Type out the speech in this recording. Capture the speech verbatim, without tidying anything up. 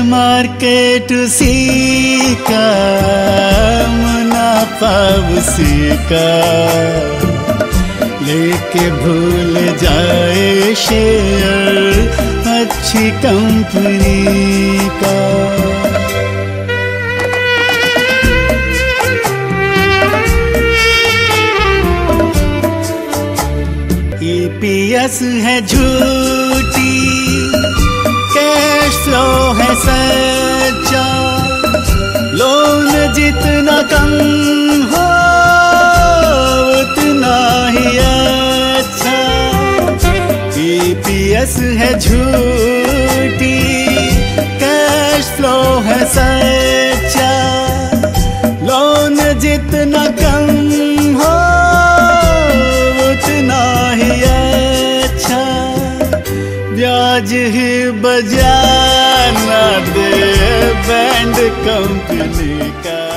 Market उसी का, मुनाफा उसी का, लेके भूल जाए शेयर अच्छी कंपनी का। ईपीएस है झूठी, कैश फ्लो है सच्चा, लोन जितना कम हो उतना ही अच्छा। ईपीएस है झूठी, कैश फ्लो है सच्चा, लोन जितना कम हो उतना ही अच्छा। ब्याज ही बजा ना दे बैंड कंपनी का।